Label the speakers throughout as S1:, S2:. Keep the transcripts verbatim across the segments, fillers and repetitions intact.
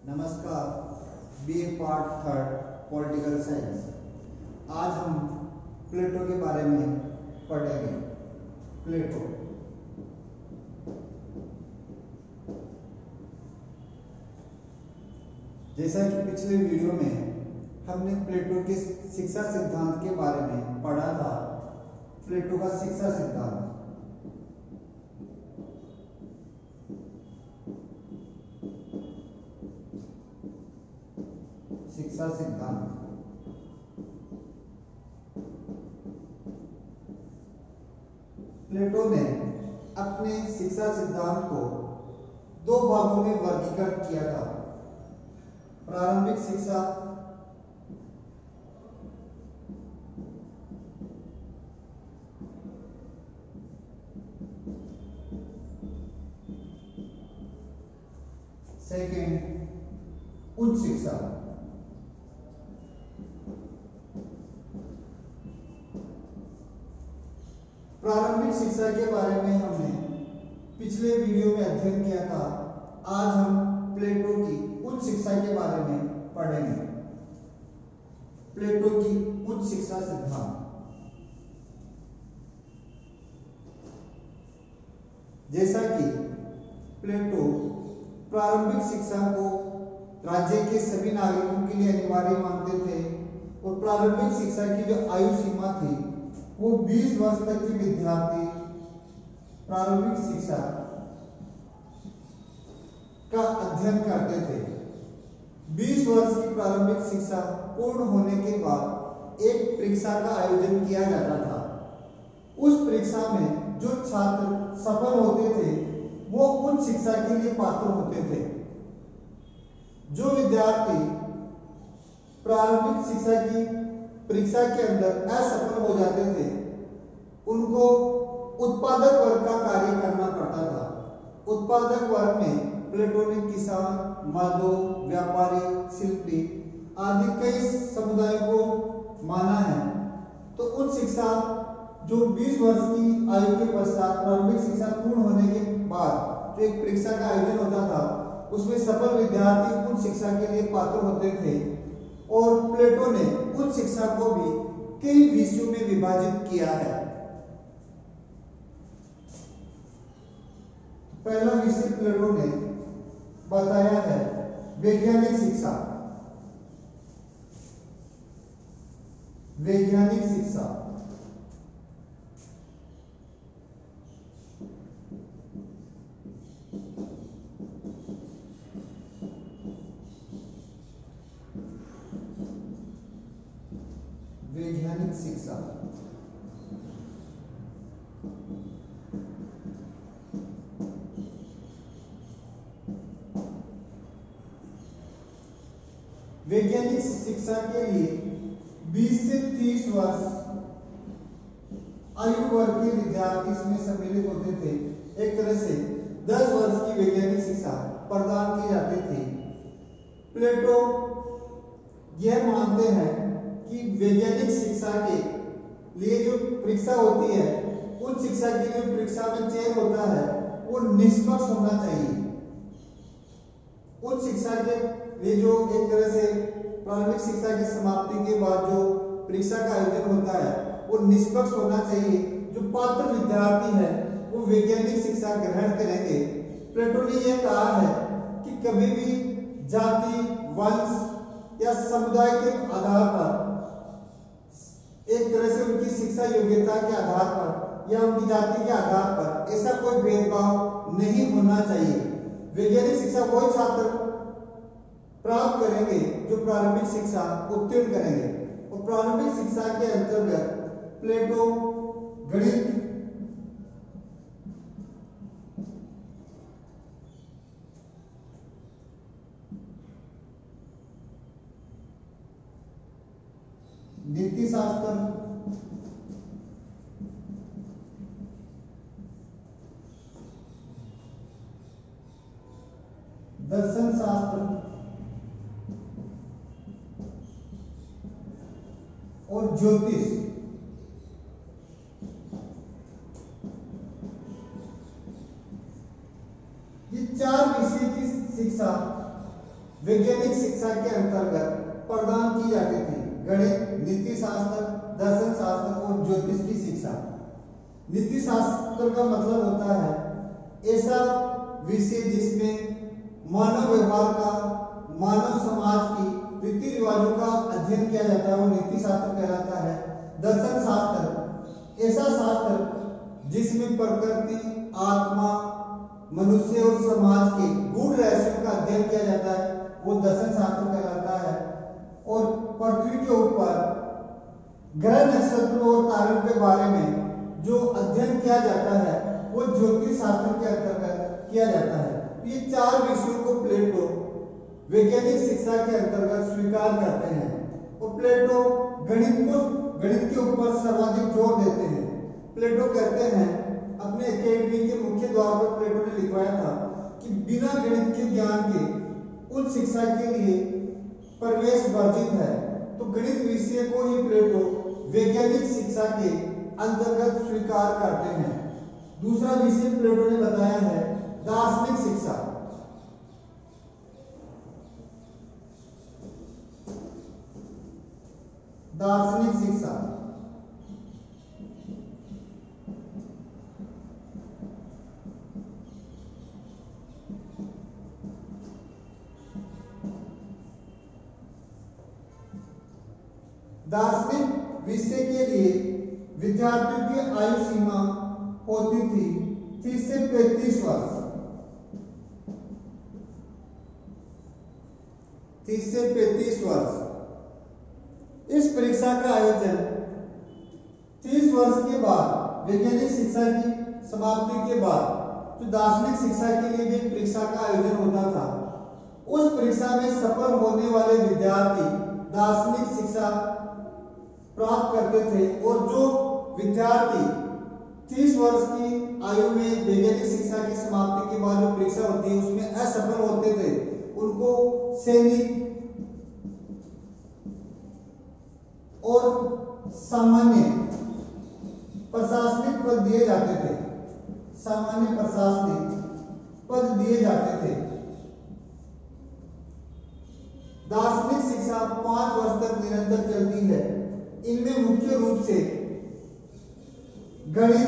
S1: नमस्कार। BA part third political science. आज हम प्लेटो के बारे में पढ़ेंगे। प्लेटो जैसा कि पिछले वीडियो में हमने प्लेटो के शिक्षा सिद्धांत के बारे में पढ़ा था। प्लेटो का शिक्षा सिद्धांत शिक्षा सिद्धांत प्लेटो ने अपने शिक्षा सिद्धांत को दो भागों में वर्गीकृत किया था। प्रारंभिक शिक्षा सेकंड उच्च शिक्षा। प्रारंभिक शिक्षा के बारे में हमने पिछले वीडियो में अध्ययन किया था। आज हम प्लेटो की उच्च शिक्षा के बारे में पढ़ेंगे। प्लेटो की उच्च शिक्षा सिद्धांत। जैसा कि प्लेटो प्रारंभिक शिक्षा को राज्य के सभी नागरिकों के लिए अनिवार्य मानते थे और प्रारंभिक शिक्षा की जो आयु सीमा थी वो बीस वर्ष तक के विद्यार्थी प्रारंभिक शिक्षा का अध्ययन करते थे। बीस वर्ष की प्रारंभिक शिक्षा पूर्ण होने के बाद एक परीक्षा का आयोजन किया जाता था। उस परीक्षा में जो छात्र सफल होते थे वो उच्च शिक्षा के लिए पात्र होते थे। जो विद्यार्थी प्रारंभिक शिक्षा की परीक्षा के अंदर असफल हो जाते थे उनको उत्पादक वर्ग का कार्य करना पड़ता था। उत्पादक वर्ग में प्लेटो ने किसान, मजदूर, व्यापारी, शिल्पी आदि कई समुदायों को माना है। तो उच्च शिक्षा जो बीस वर्ष की आयु के पश्चात प्रारंभिक शिक्षा पूर्ण होने के बाद जो एक परीक्षा का आयोजन होता था उसमें सफल विद्यार्थी उच्च शिक्षा के लिए पात्र होते थे। और प्लेटो ने उच्च शिक्षा को भी कई विषयों में विभाजित किया है। पहला विषय प्लेटो ने बताया है वैज्ञानिक शिक्षा। वैज्ञानिक शिक्षा वैज्ञानिक शिक्षा वैज्ञानिक शिक्षा के लिए बीस से तीस वर्ष आयु वर्ग के विद्यार्थी इसमें सम्मिलित होते थे। एक तरह से दस वर्ष की वैज्ञानिक शिक्षा प्रदान की जाती थी। प्लेटो यह मानते हैं कि वैज्ञानिक शिक्षा के लिए जो परीक्षा होती है उच्च शिक्षा की जो परीक्षा में चयन होता है वो निष्पक्ष होना चाहिए। उच्च शिक्षा के लिए जो एक तरह से प्रारंभिक शिक्षा की समाप्ति के बाद जो परीक्षा का आयोजन होता है वो निष्पक्ष होना चाहिए। जो पात्र विद्यार्थी है वो वैज्ञानिक शिक्षा ग्रहण करेंगे। प्लेटो ने यह कहा है कि कभी भी जाति, वंश या समुदाय के आधार पर एक तरह से उनकी शिक्षा योग्यता के आधार पर या उनकी जाति के आधार पर ऐसा कोई भेदभाव नहीं होना चाहिए। वैज्ञानिक शिक्षा वही छात्र प्राप्त करेंगे जो प्रारंभिक शिक्षा उत्तीर्ण करेंगे। और प्रारंभिक शिक्षा के अंतर्गत प्लेटो गणित, नीति शास्त्र, दर्शन शास्त्र और ज्योतिष ये चार विषय की शिक्षा वैज्ञानिक शिक्षा के अंतर्गत प्रदान की जाती थी। गणित, नीति शास्त्र, दर्शन शास्त्र और ज्योतिष की शिक्षा। नीति शास्त्र का मतलब होता है ऐसा विषय जिसमें मानव व्यवहार का, मानव समाज की रीति रिवाजों का अध्ययन किया जाता है, वो नीति शास्त्र कहलाता है। दर्शन शास्त्र ऐसा शास्त्र जिसमें प्रकृति, आत्मा, मनुष्य और समाज के गूढ़ रहस्यों का अध्ययन किया जाता है, वो दर्शन शास्त्र कहलाता है। और पृथ्वी के ऊपर ग्रह, नक्षत्रों और तारों के बारे में जो अध्ययन किया जाता है वो ज्योतिष शास्त्र के अंतर्गत किया जाता है। ये चार विषयों को प्लेटो वैज्ञानिक शिक्षा के अंतर्गत स्वीकार करते हैं और प्लेटो गणित को गणित के ऊपर सर्वाधिक जोर देते हैं। प्लेटो कहते हैं, अपने एकेडमी के मुख्य द्वार पर प्लेटो ने लिखवाया था कि बिना गणित के ज्ञान के उन शिक्षा के लिए प्रवेश वर्जित है। तो गणित विषय को ही प्लेटो वैज्ञानिक शिक्षा के अंतर्गत स्वीकार करते हैं। दूसरा विषय प्लेटो ने बताया है दार्शनिक शिक्षा। दार्शनिक शिक्षा दार्शनिक विषय के लिए विद्यार्थियों की आयु सीमा होती थी तीस से पैंतीस वर्ष। तीस से पैंतीस वर्ष। इस परीक्षा का आयोजन तीस वर्ष के बाद, वैज्ञानिक शिक्षा की समाप्ति के बाद जो दार्शनिक शिक्षा के लिए भी परीक्षा का आयोजन होता था, उस परीक्षा में सफल होने वाले विद्यार्थी दार्शनिक शिक्षा प्राप्त करते थे। और जो विद्यार्थी तीस वर्ष की आयु में वैज्ञानिक शिक्षा की समाप्ति के बाद जो परीक्षा होती है उसमें असफल होते थे, उनको सैनिक और सामान्य प्रशासनिक पद दिए जाते थे। सामान्य प्रशासनिक पद दिए जाते थे। दार्शनिक शिक्षा पांच वर्ष तक निरंतर चलती है। इनमें मुख्य रूप से गणित,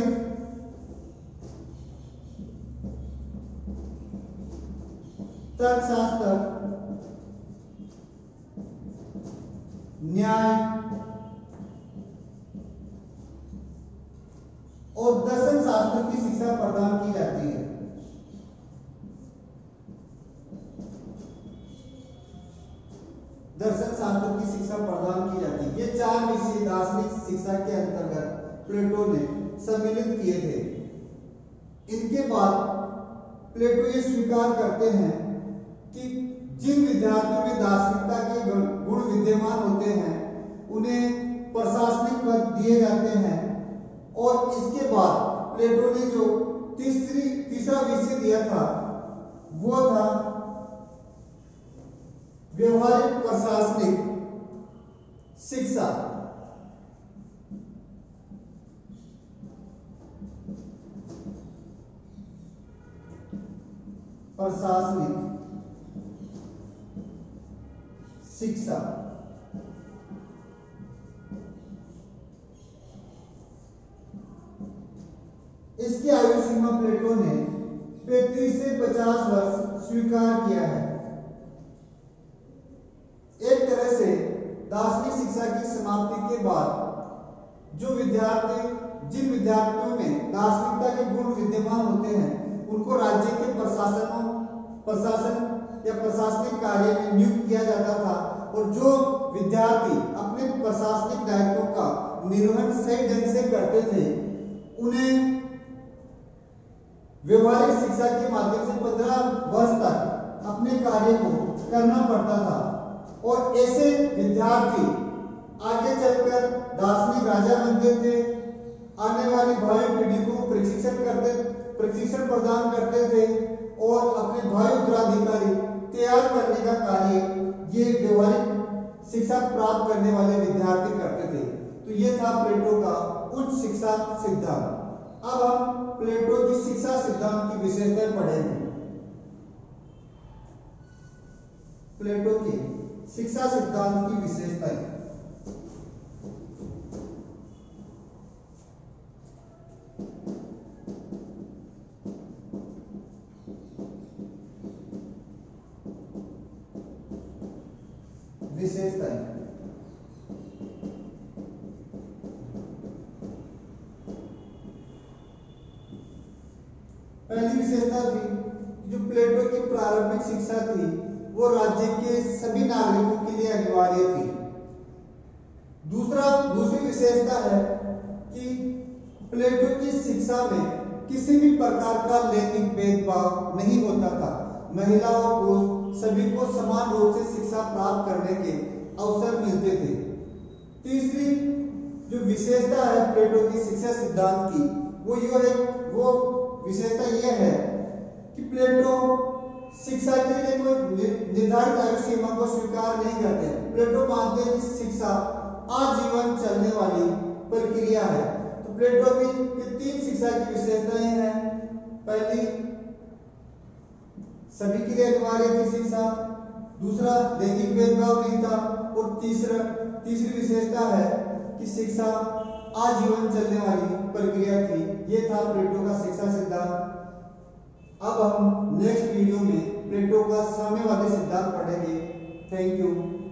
S1: तर्कशास्त्र, न्याय और दर्शन शास्त्र की शिक्षा प्रदान की जाती है। दर्शन शास्त्र की शिक्षा प्रदान की जाती है। ये चार विषय दार्शनिक शिक्षा के अंतर्गत प्लेटो ने सम्मिलित किए थे। इनके बाद प्लेटो ये स्वीकार करते हैं कि जिन विद्यार्थियों में दार्शनिकता के गुण विद्यमान होते हैं उन्हें प्रशासनिक पद दिए जाते हैं। और इसके बाद प्लेटो ने जो तीसरी तीसरा विषय दिया था वो था व्यवहारिक प्रशासनिक शिक्षा। प्रशासनिक शिक्षा इसकी आयु सीमा प्लेटो ने पैंतीस से पचास वर्ष स्वीकार किया है। एक तरह से दार्शनिक शिक्षा की समाप्ति के बाद जो विद्यार्थी जिन विद्यार्थियों में दार्शनिकता के गुण विद्यमान होते हैं उनको राज्य के प्रशासनों प्रशासन या प्रशासनिक कार्य में नियुक्त किया जाता था। और जो विद्यार्थी अपने प्रशासनिक दायित्वों का निर्वहन सही ढंग से करते थे उन्हें व्यवहारिक शिक्षा के माध्यम से पंद्रह वर्ष तक अपने कार्य को करना पड़ता था। और ऐसे विद्यार्थी आगे चलकर दार्शनिक राजा बनते थे, आने वाली भावी पीढ़ी को प्रशिक्षण करते प्रशिक्षण प्रदान करते थे और अपने भावी उत्तराधिकारी तैयार करने का कार्य ये व्यवहारिक शिक्षा प्राप्त करने वाले विद्यार्थी करते थे। तो ये था प्लेटो का उच्च शिक्षा सिद्धांत। अब हम प्लेटो की शिक्षा सिद्धांत की विशेषताएं पढ़ेंगे। प्लेटो के शिक्षा सिद्धांत की विशेषताएं। विशेषताएं पहली विशेषता थी जो प्लेटो की प्रारंभिक शिक्षा थी वो राज्य के सभी नागरिकों के लिए अनिवार्य थी। दूसरा दूसरी विशेषता है कि प्लेटो की शिक्षा में किसी भी प्रकार का लैंगिक भेदभाव नहीं होता था। महिला और पुरुष सभी को समान रूप से शिक्षा प्राप्त करने के अवसर मिलते थे। तीसरी जो विशेषता है प्लेटो की शिक्षा सिद्धांत की वो यो है वो विशेषता यह है कि प्लेटो शिक्षा के लिए कोई निर्धारित आयु सीमा को स्वीकार नहीं करते। प्लेटो मानते हैं कि शिक्षा आजीवन चलने वाली प्रक्रिया है। तो प्लेटो की तीन शिक्षा की विशेषताएं हैं। पहली, सभी के लिए अनिवार्य थी शिक्षा। दूसरा, लैंगिक भेदभाव नहीं था। और तीसरा तीसरी विशेषता है कि शिक्षा आजीवन चलने वाली प्रक्रिया थी। ये था प्लेटो का शिक्षा सिद्धांत। अब हम नेक्स्ट वीडियो में प्लेटो का साम्यवादी सिद्धांत पढ़ेंगे। Thank you.